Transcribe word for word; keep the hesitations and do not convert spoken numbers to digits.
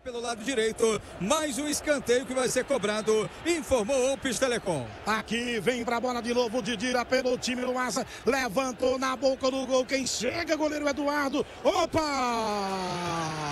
pelo lado direito. Mais um escanteio que vai ser cobrado, informou o Pis Telecom. Aqui vem pra bola de novo, Didira pelo time do Asa, levantou na boca do gol, quem chega, goleiro Eduardo, opa!